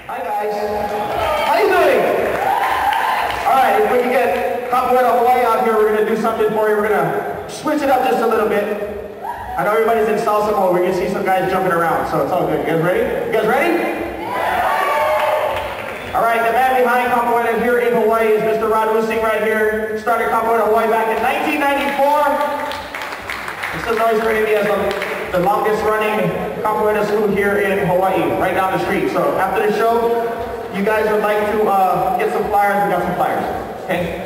Hi guys. How you doing? Alright, if we can get Capoeira Hawaii out here, we're going to do something for you. We're going to switch it up just a little bit. I know everybody's in salsa mode. We're going to see some guys jumping around, so it's all good. You guys ready? You guys ready? Alright, the man behind Capoeira here in Hawaii is Mr. Rod Using right here. Started Capoeira Hawaii back in 1994. He still knows already as the longest running Capoeira school here in Hawaii, right down the street. So after the show, you guys would like to get some flyers, we got some flyers. Okay?